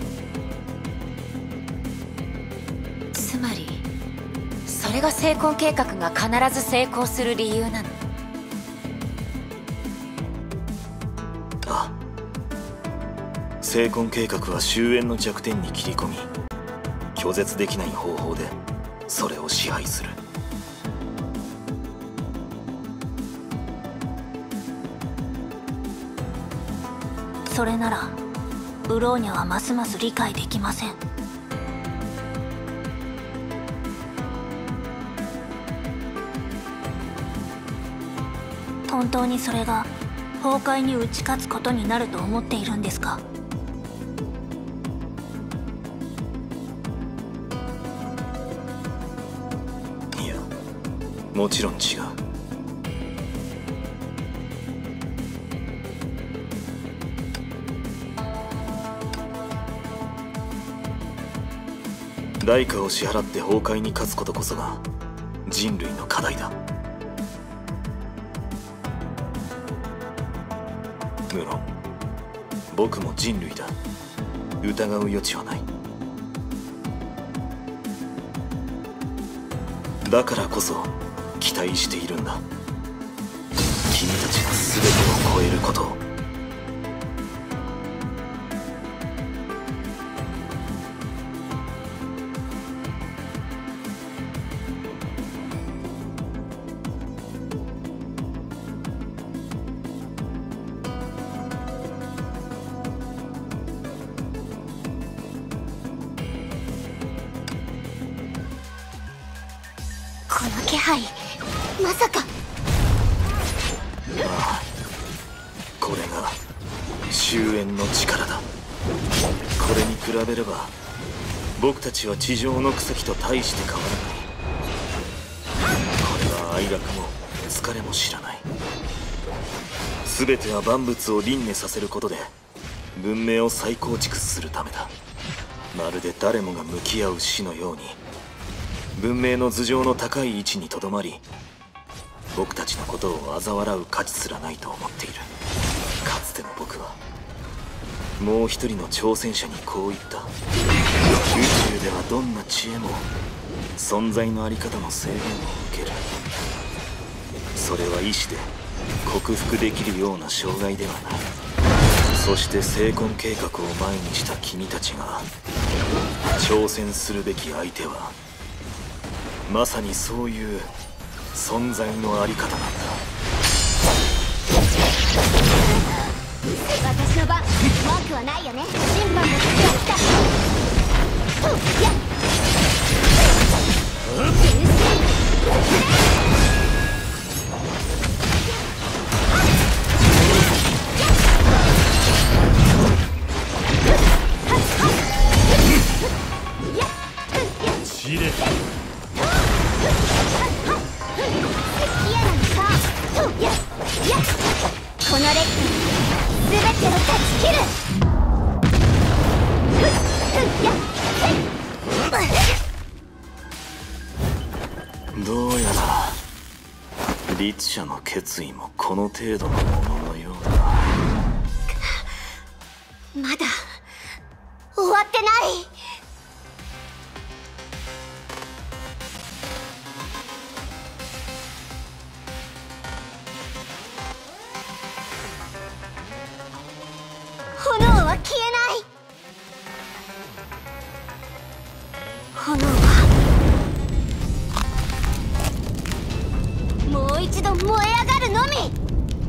つまりそれが成婚計画が必ず成功する理由なの？ ああ、 聖魂計画は終焉の弱点に切り込み、拒絶できない方法でそれを支配する。 それならブローニャはますます理解できません。本当にそれが崩壊に打ち勝つことになると思っているんですか？ いや、もちろん違う。代価を支払って崩壊に勝つことこそが人類の課題だ。無論僕も人類だ。疑う余地はない。だからこそ期待しているんだ。君たちが全てを超えることを。 この気配、まさか。 ああ、これが終焉の力だ。これに比べれば僕たちは地上の草木と大して変わらない。これは哀楽も疲れも知らない。全ては万物を輪廻させることで文明を再構築するためだ。まるで誰もが向き合う死のように文明の頭上の高い位置にとどまり、僕たちのことを嘲笑う価値すらないと思っている。かつての僕はもう一人の挑戦者にこう言った。宇宙ではどんな知恵も存在のあり方の制限を受ける。それは意志で克服できるような障害ではない。そして聖魂計画を前にした君たちが挑戦するべき相手はまさにそういう存在のあり方なんだ。 私の番、文句はないよね。審判の時が来た。やっ知れ。 このレッド全てを断ち切る。 どうやら律者の決意もこの程度のもののようだ。 まだ終わってない。炎は消えない。炎はもう一度燃え上がるのみ。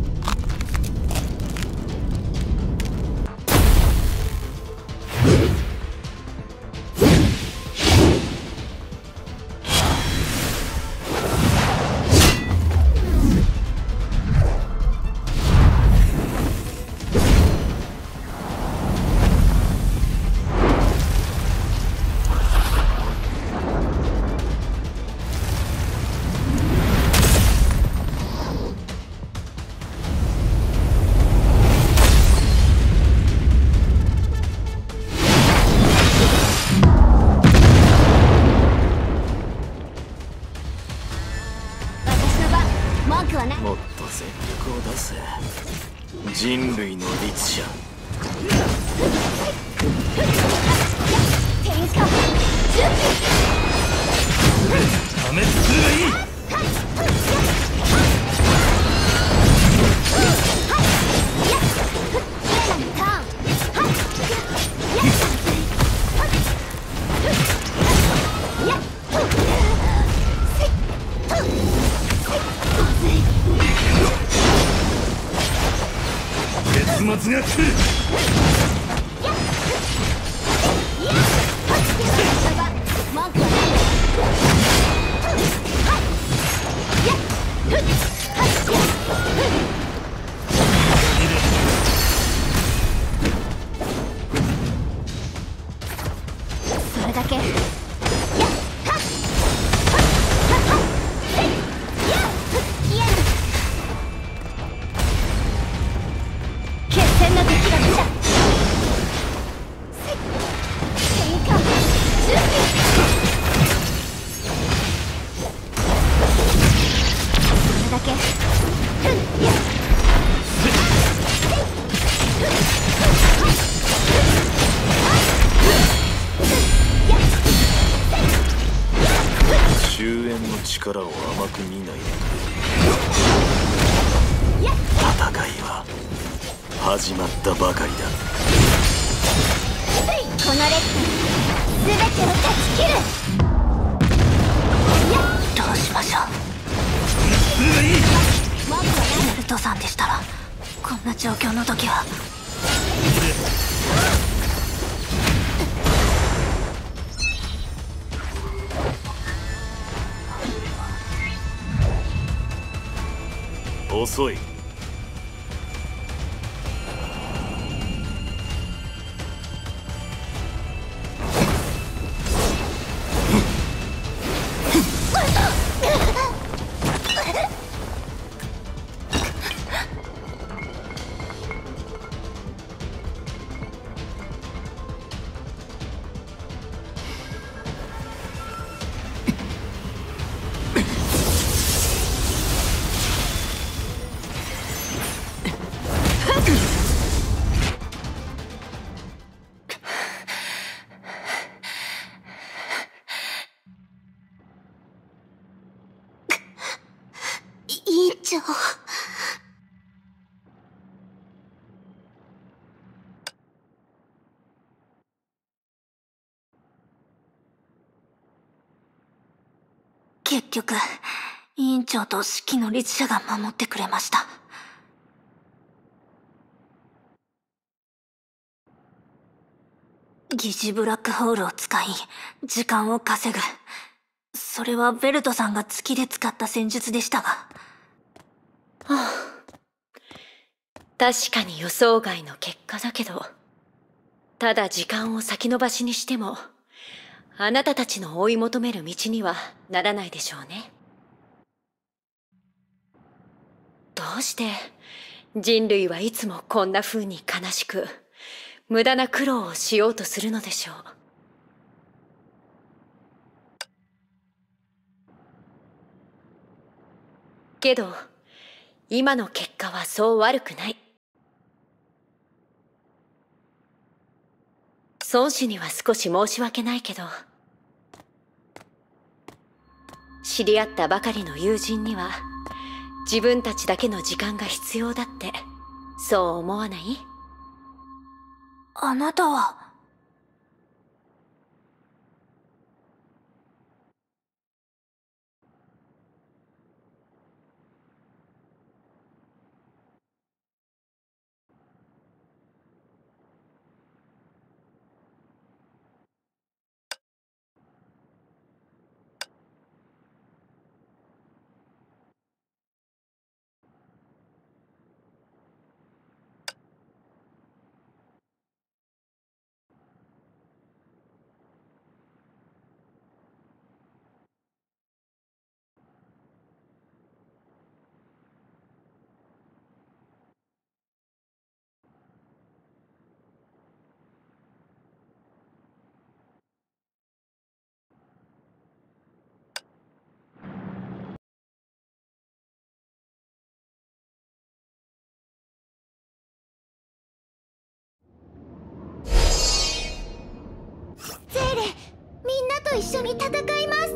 もっと全力を出せ、人類の律者。 天下準備。 破滅するがいい。 ターン。 末が来る。 それだけ。決戦の敵が来た。戦艦準備。それだけ。 終焉の力を甘く見ないでくれ。戦いは始まったばかりだ。 この列車全てを断ち切る。 どうしましょう。ベルトさんでしたらこんな状況の時は。 遅い。 委員長。 結局委員長と指揮の律者が守ってくれました。疑似ブラックホールを使い時間を稼ぐ。それはベルトさんが月で使った戦術でしたが。はあ、確かに予想外の結果だけど、ただ時間を先延ばしにしてもあなたたちの追い求める道にはならないでしょうね。どうして人類はいつもこんな風に悲しく無駄な苦労をしようとするのでしょう。けど今の結果はそう悪くない。孫子には少し申し訳ないけど、知り合ったばかりの友人には自分たちだけの時間が必要だって、そう思わない？ あなたは。 ゼーレ、みんなと一緒に戦います。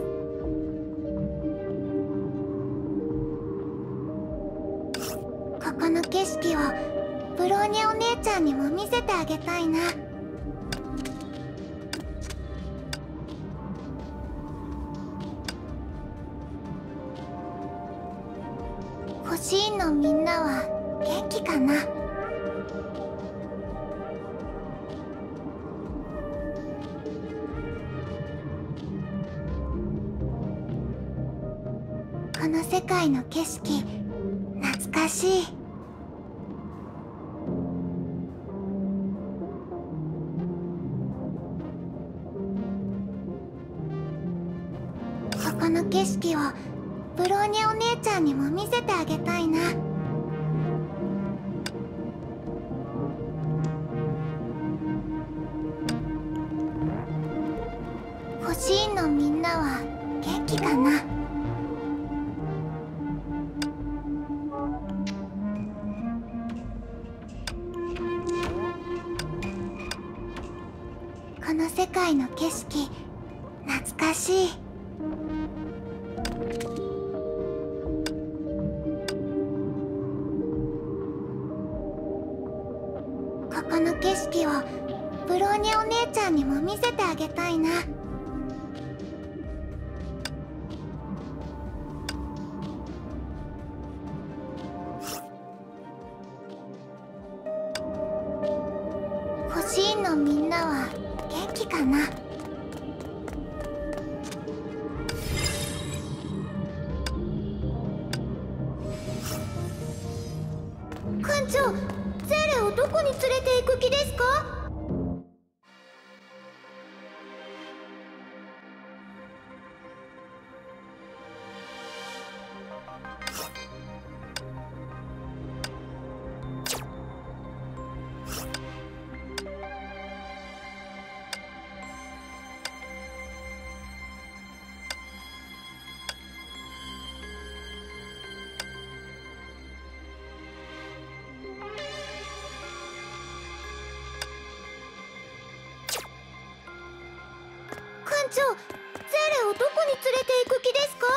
ここの景色をブローニャお姉ちゃんにも見せてあげたいな。星院のみんなは元気かな。 界の景色懐かしい。ここの景色をブローニャお姉ちゃんにも見せてあげたいな。欲しいのみんなは元気かな。この世界の景色懐かしい。ここの景色をブローニャお姉ちゃんにも見せてあげたいな。欲しいのみんなは元気かな。館長、ゼーレをどこに連れて行く気ですか？館長、ゼーレをどこに連れて行く気ですか？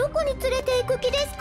どこに連れて行く気ですか？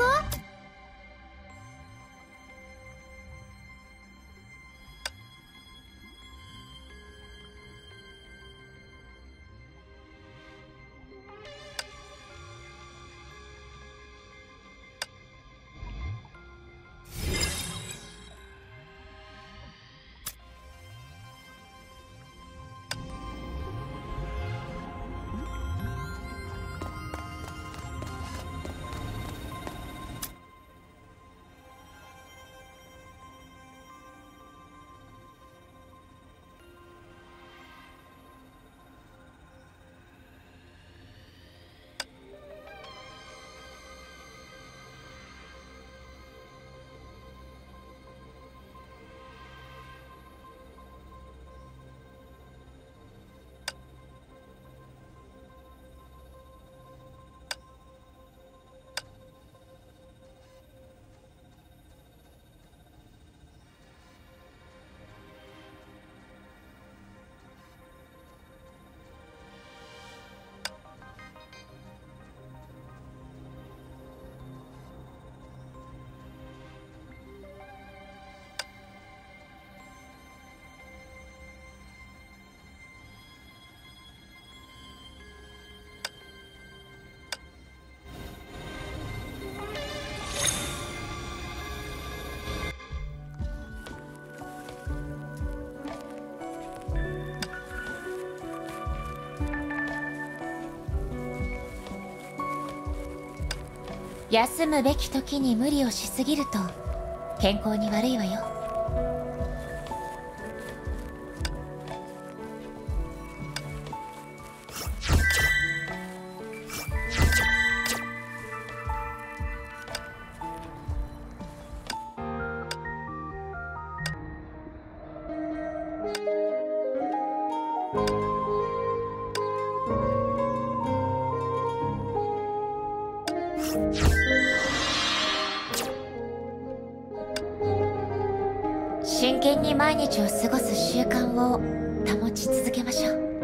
休むべき時に無理をしすぎると健康に悪いわよ。真剣に毎日を過ごす習慣を保ち続けましょう。